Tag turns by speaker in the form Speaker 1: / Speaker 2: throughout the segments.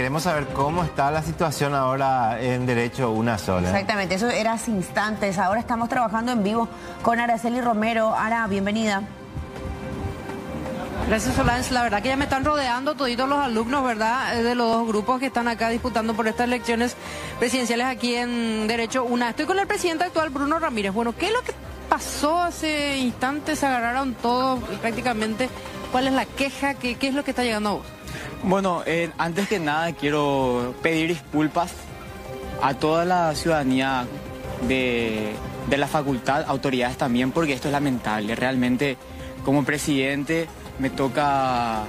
Speaker 1: queremos saber cómo está la situación ahora en Derecho Una Sola.
Speaker 2: Exactamente, eso era hace instantes. Ahora estamos trabajando en vivo con Araceli Romero. Ara, bienvenida.
Speaker 3: Gracias, Solange. La verdad que ya me están rodeando toditos los alumnos, ¿verdad? De los dos grupos que están acá disputando por estas elecciones presidenciales aquí en Derecho Una. Estoy con el presidente actual, Bruno Ramírez. Bueno, ¿qué es lo que pasó hace instantes? Se agarraron todos y prácticamente. ¿Cuál es la queja? ¿Qué es lo que está llegando a vos?
Speaker 4: Bueno, antes que nada quiero pedir disculpas a toda la ciudadanía de la facultad, autoridades también, porque esto es lamentable. Realmente, como presidente, me toca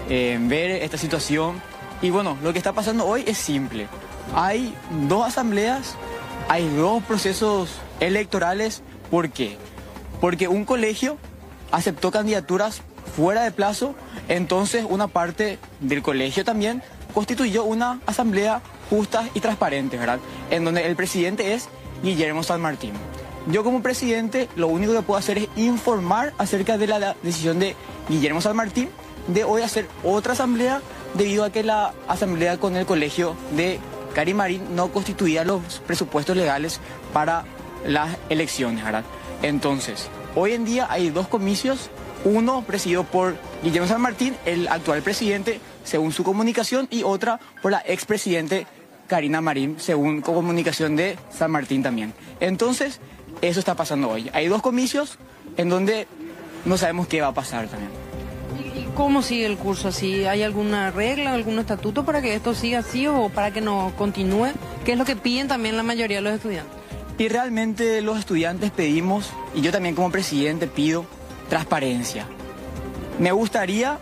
Speaker 4: ver esta situación. Y bueno, lo que está pasando hoy es simple. Hay dos asambleas, hay dos procesos electorales. ¿Por qué? Porque un colegio aceptó candidaturas fuera de plazo, entonces una parte del colegio también constituyó una asamblea justa y transparente, ¿verdad? En donde el presidente es Guillermo San Martín. Yo como presidente lo único que puedo hacer es informar acerca de la decisión de Guillermo San Martín de hoy hacer otra asamblea debido a que la asamblea con el colegio de Cari Marín no constituía los presupuestos legales para las elecciones, ¿verdad? Entonces, hoy en día hay dos comicios. Uno presidido por Guillermo San Martín, el actual presidente, según su comunicación, y otra por la expresidente Karina Marín, según comunicación de San Martín también. Entonces, eso está pasando hoy. Hay dos comicios en donde no sabemos qué va a pasar también.
Speaker 3: ¿Y cómo sigue el curso así? ¿Hay alguna regla, algún estatuto para que esto siga así o para que no continúe? ¿Qué es lo que piden también la mayoría de los estudiantes?
Speaker 4: Y realmente los estudiantes pedimos, y yo también como presidente pido, transparencia. Me gustaría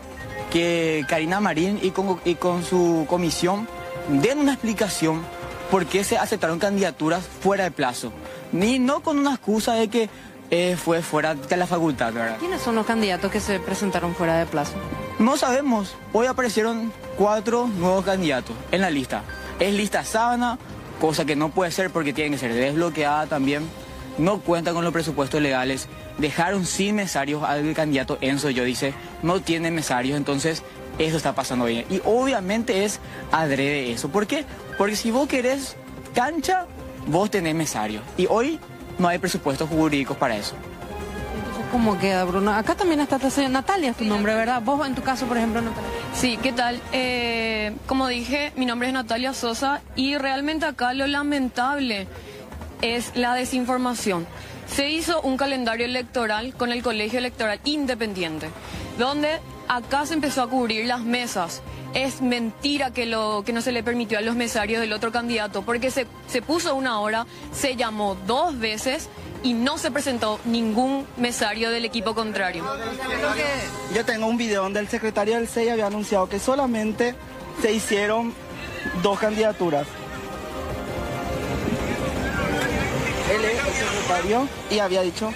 Speaker 4: que Karina Marín y con su comisión den una explicación por qué se aceptaron candidaturas fuera de plazo. Ni no con una excusa de que fue fuera de la facultad, ¿verdad?
Speaker 3: ¿Quiénes son los candidatos que se presentaron fuera de plazo?
Speaker 4: No sabemos. Hoy aparecieron 4 nuevos candidatos en la lista. Es lista sábana, cosa que no puede ser porque tiene que ser desbloqueada también. No cuenta con los presupuestos legales. Dejaron sin mesarios al candidato Enzo Giudice, no tiene mesarios, entonces eso está pasando bien. Y obviamente es adrede eso. ¿Por qué? Porque si vos querés cancha, vos tenés mesarios. Y hoy no hay presupuestos jurídicos para eso.
Speaker 3: Entonces, ¿cómo queda, Bruno? Acá también está Natalia, es tu nombre, ¿verdad? Vos en tu caso, por ejemplo, Natalia.
Speaker 5: Sí, ¿qué tal? Como dije, mi nombre es Natalia Sosa y realmente acá lo lamentable es la desinformación. Se hizo un calendario electoral con el Colegio Electoral Independiente, donde acá se empezó a cubrir las mesas. Es mentira que no se le permitió a los mesarios del otro candidato, porque se puso una hora, se llamó 2 veces y no se presentó ningún mesario del equipo contrario.
Speaker 6: Yo tengo un video donde el secretario del CEI había anunciado que solamente se hicieron 2 candidaturas. Él es el secretario y había dicho...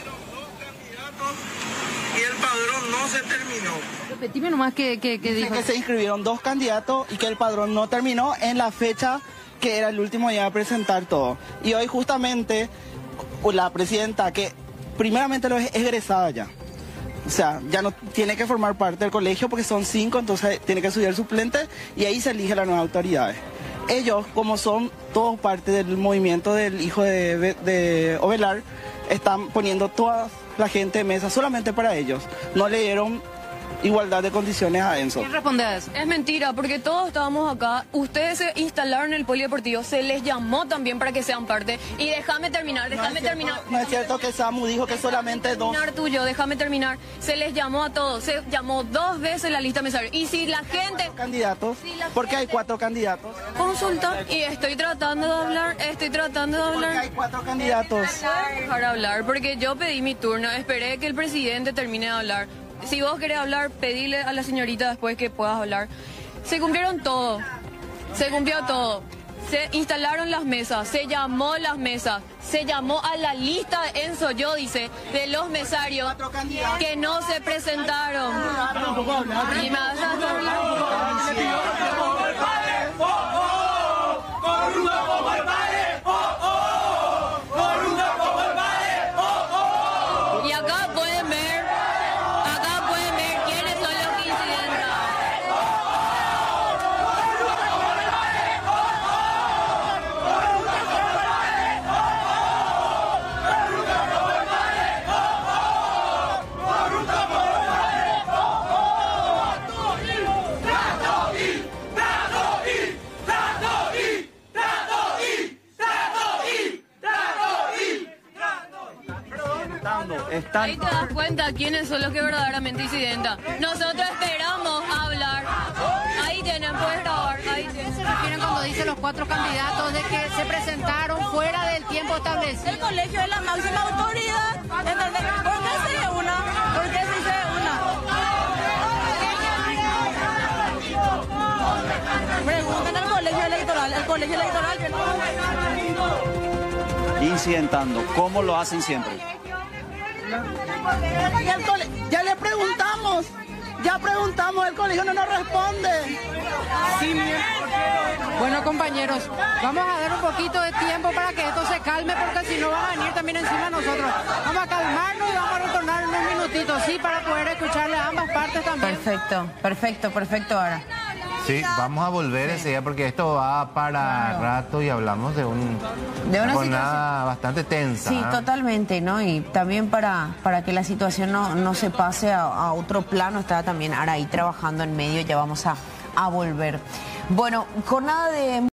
Speaker 7: Y el padrón no se terminó.
Speaker 3: Repetime nomás que dijo.
Speaker 6: Que se inscribieron 2 candidatos y que el padrón no terminó en la fecha que era el último día de presentar todo. Y hoy justamente la presidenta, que primeramente lo es egresada ya. O sea, ya no tiene que formar parte del colegio porque son 5, entonces tiene que subir el suplente y ahí se elige las nuevas autoridades. Ellos, como son todos parte del movimiento del hijo de Ovelar, están poniendo toda la gente de mesa solamente para ellos. No le dieron igualdad de condiciones a Enzo.
Speaker 3: ¿Quién responde a eso?
Speaker 5: Es mentira, porque todos estábamos acá, ustedes se instalaron en el polideportivo, se les llamó también para que sean parte. Y déjame terminar.
Speaker 6: No es cierto que Samu dijo que solamente 2.
Speaker 5: Déjame terminar. Se les llamó a todos, se llamó 2 veces la lista mesario. Y si la gente...
Speaker 6: candidatos, porque hay 4 candidatos.
Speaker 5: Consulta, y estoy tratando de hablar.
Speaker 6: Porque hay 4 candidatos.
Speaker 5: Dejar hablar, porque yo pedí mi turno, esperé que el presidente termine de hablar. Si vos querés hablar, pedile a la señorita después que puedas hablar. Se cumplieron todo. Se cumplió todo. Se instalaron las mesas, se llamó las mesas, se llamó a la lista de Enzo Giudice de los mesarios que no se presentaron. ¿Y me vas a Y acá pueden ver quiénes son los que incidentan. Ahí te das cuenta quiénes son los que verdaderamente incidentan. Nosotros esperamos hablar. Ahí tienen, puedes grabar. Ahí tienen.
Speaker 3: ¿Se refieren cuando dice los 4 candidatos de que se presentaron fuera del tiempo establecido?
Speaker 8: El colegio es la máxima autoridad. ¿Entendés? ¿Por qué se dice una? ¿Por qué se dice una? Pregunten al colegio electoral. El colegio electoral
Speaker 9: incidentando, ¿cómo lo hacen siempre?
Speaker 6: Ya preguntamos, el colegio no nos responde.
Speaker 3: Bueno, compañeros, vamos a dar un poquito de tiempo para que esto se calme, porque si no van a venir también encima de nosotros. Vamos a calmarnos y vamos a retornar en unos minutitos, sí, para poder escucharle a ambas partes también.
Speaker 2: Perfecto, ahora.
Speaker 1: Sí, vamos a volver ese día porque esto va para rato y hablamos de una jornada bastante tensa.
Speaker 2: Sí, totalmente, ¿no? Y también para que la situación no se pase a otro plano, está también Araí trabajando en medio, ya vamos a volver. Bueno, jornada de...